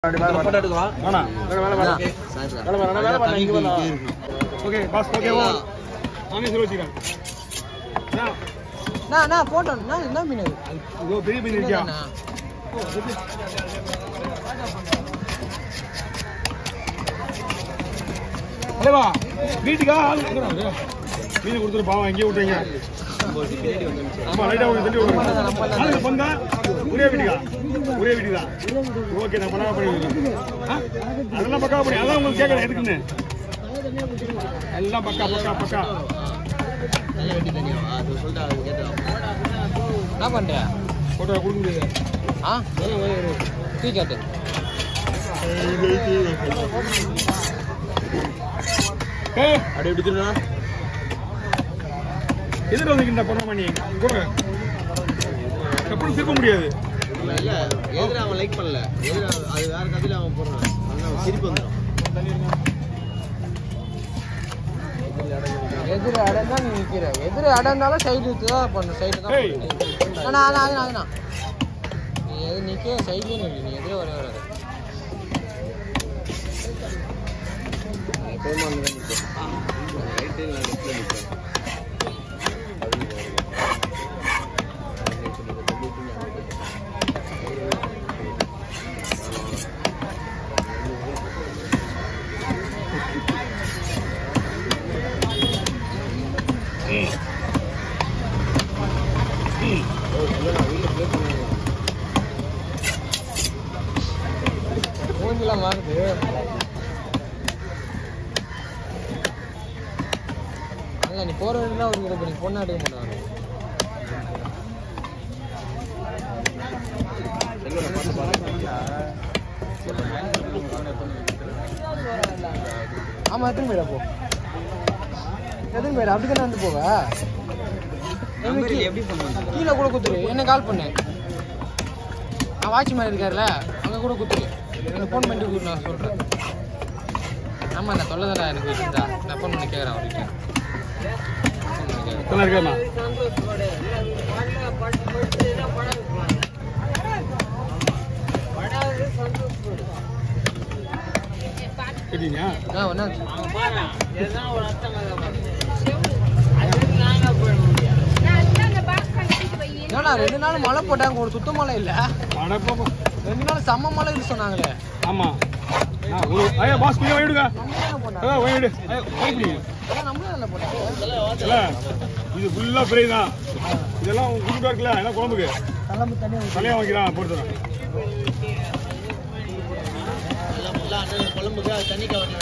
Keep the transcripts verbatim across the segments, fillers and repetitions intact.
Photo எடுக்கலாம். வேணா வேற வேலை வேலை வேலை வேலை வேலை பண்ண இங்க வந்தா. ஓகே பாஸ் ஓகேவா? நானே சொல்லி வச்சிரேன். நான் நான் போட்டோ நான் என்ன மீன் அது? இதோ பெரிய மீன் இருக்கியா? அடவா வீட்டுக்கா ஆள் இருக்கறாரு. மீன் கொடுத்துட்டு பாவம் எங்கே விட்டுறீங்க? அம்மா ரைட்டா வந்து தள்ளி விடுங்க. ஆளு பங்கா ஒரே வீட்டுக்கா? ஒரே வீட்டுக்கா? ஓகே நான் பண்ணா பண்ணிடுறேன். அதெல்லாம் பக்கா பண்ணி அதான் உங்களுக்கு கேட்கறேன் எதுக்குன்னு. எல்லாம் பக்கா பக்கா பக்கா. நல்ல வெட்டி தனியா அது சொல்லிட்டு அது கேட்டோம். என்ன பண்ற? போட்டோ கொடுக்க முடியாது. ஆ டீ கேட்டு. ஏய் அடி எடுத்துறா. எதுல வந்துக்கிட்ட போற மணி கூட எப்படி திருப்ப முடியாது. இல்ல எதுல அவன் லைக் பண்ணல. எதுல அது வேற கதையில அவன் போறான். அவன் சிரிப்பு வந்துரும். எதிர அடந்தா நீ நிக்கிற. எதிர அடந்தாலும் சைடு தான் பண்ணு. சைடு தான். ஏய் انا انا انا انا நீ எது நிக்க சைடுல நில்லு. நீ எதிர வர வராத. எப்பவுமே அங்க நிக்க. ரைட்ல லெஃப்ட்ல நிக்க. மூஞ்சிலாம் மாறுது. அல்ல நீ போற வழியில ஒரு கிட்ட நீ பொண்ணு எடுக்க மாட்டாங்க. ஆமா எத்தனை பேரா போ எத்தனை பேர் அப்படித்தானே வந்து போவ. எப்படி கீழே கூட குத்துரு. என்ன கால் பண்ணு. நான் வாட்ச்மேன் இருக்காருல்ல அங்கே கூட குத்துரு. எனக்கு ஃபோன் பண்ணிட்டு நான் சொல்கிறேன். ஆமாம் நான் தொல்லதா எனக்கு இருந்தா நான் ஃபோன் பண்ணி கேட்குறேன் அவர்கிட்ட. நல்லா இருக்கேம்மா. கேட்டீங்க? ஆ ஒன்றா ஏன்னா ரெண்டு நாள் மழை போட்டாங்க. ஒரு சுத்த மழை இல்லை. ரெண்டு நாள் செம்ம மழை இது சொன்னாங்களே. ஆமா ஒரு ஐயா பாஸ் கொஞ்சம் வைடுங்க. வைடு வைடு நம்மளே நல்லா போட்டாங்க. இல்ல இது ஃபுல்லா ஃப்ரை தான். இதெல்லாம் குடுக்கா இருக்குல்ல எல்லாம் குழம்புக்கு தலையா வைக்கிறான் போட்டுறேன். குழம்புக்கு தண்ணி கவர்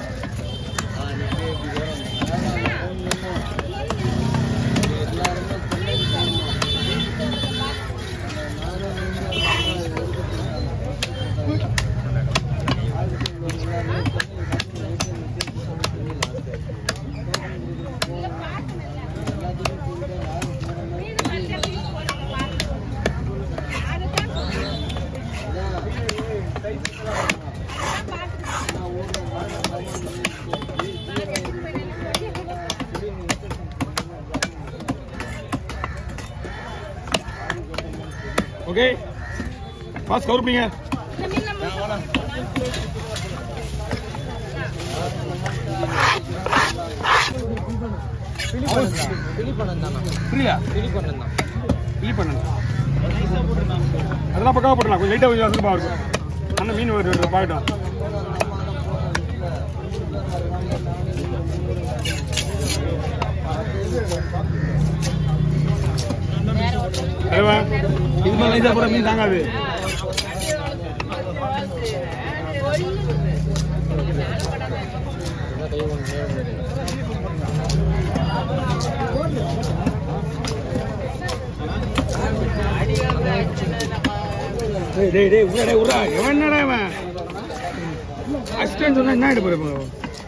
ஓகே பாஸ் கவுர்ப்பீங்க. அதெல்லாம் பக்காவா போட்டலாம். கொஞ்சம் லைட்டா கொஞ்சம் அதிகமாக இருக்கும். ஆனால் மீன் ஒரு பாக்கட்டும். இது மாதிரி லைட்டா போட மீன் தாங்காது. டேய் டேய் டேய் உடா டேய் உடா. எவன் என்னடா இவன் அசிஸ்டன்ட் சொன்னா என்ன ஆயிடு போற.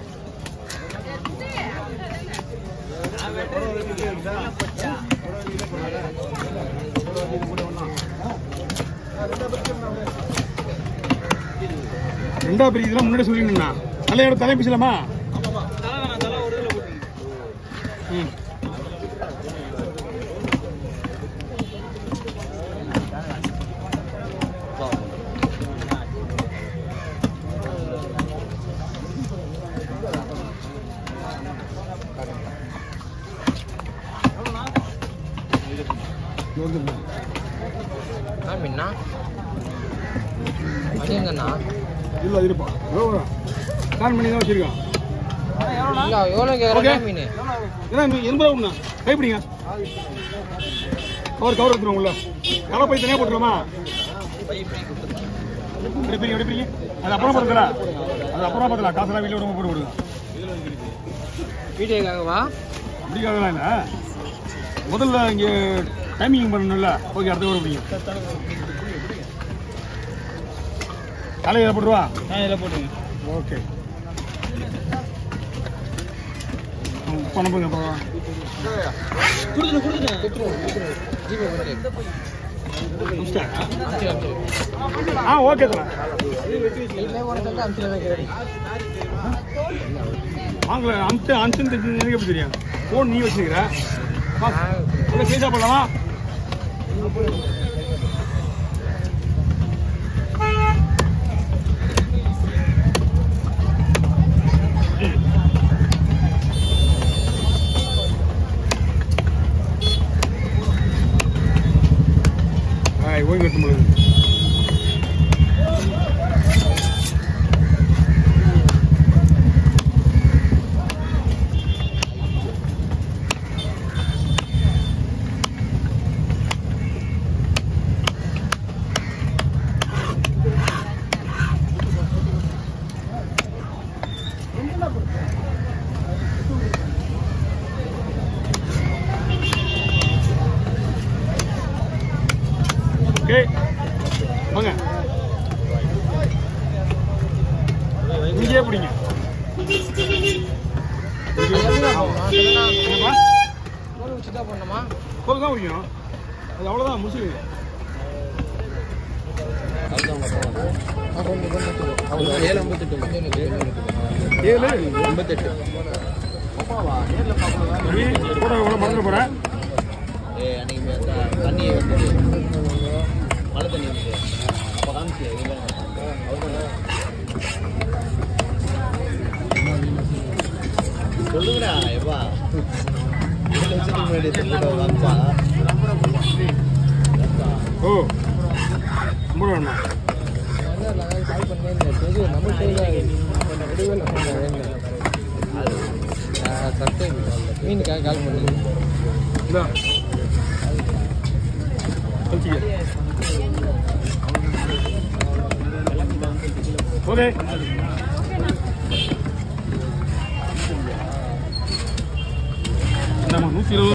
ரெண்டா பெரிய இதெல்லாம் முன்னாடி சொல்லிருந்தா தலையோட தலை பிசலாமா? ம் கொடுத்துருங்க. என்ன மீன்னா அது எங்கண்ணா இல்லை அது இருப்பா எவ்வளோ ஸ்கேன் பண்ணி தான் வச்சுருக்கான். இல்லை எவ்வளோ கேட்குறேன் மீன் ஏன்னா மீன் எண்பது ரூபா கைப்பிடிங்க. கவர் கவர் எடுத்துருவோம் உள்ள கலை போய் தனியாக போட்டுருவோமா? எடுப்பீங்க எடுப்பீங்க அது அப்புறம் பார்த்துக்கலாம். அது அப்புறம் பார்த்துக்கலாம். காசெல்லாம் வீட்டில் ரொம்ப போட்டு விடுங்க. வீடியோக்காகவா? அப்படிக்காகலாம் இல்லை, முதல்ல இங்கே டைமிங் பண்ணணும்ல. ஓகே அடுத்த ஒரு பிடிங்க. தலையில் போட்டுருவா? இதில் போட்டுங்க. ஓகே பணம் போங்க அப்புறம் கொடுத்துட்டு கொடுத்துட்டு ஜிபே பண்ணிட்டு ஆ ஓகே சார். வாங்கல அம்சு அம்சம் தெரிஞ்சு எனக்கு எப்படி தெரியும்? ஃபோன் நீ வச்சுக்கிற கேஸா பண்ணலாமா? ஓய்வு கட்டும்போது ஓகே வாங்க இங்கே பிடிங்க. பண்ணமா கோல் தான் பிடிக்கணும். அது அவ்வளோதான் முடிச்சுடுங்க. ஏழு ஐம்பத்தெட்டு ஏழு ஐம்பத்தெட்டு கூட கூட மறந்துட போகிறேன். தண்ணி வந்து மழை தண்ணி வந்து அப்போ காமிச்சு சொல்லுங்கடா எப்பா காமிச்சா ஓ ரொம்ப வேணுமா? கால் பண்ணேன் சட்டை மீனுக்காக கால் பண்ணி ஓகே நம்ம நூற்றி இருபது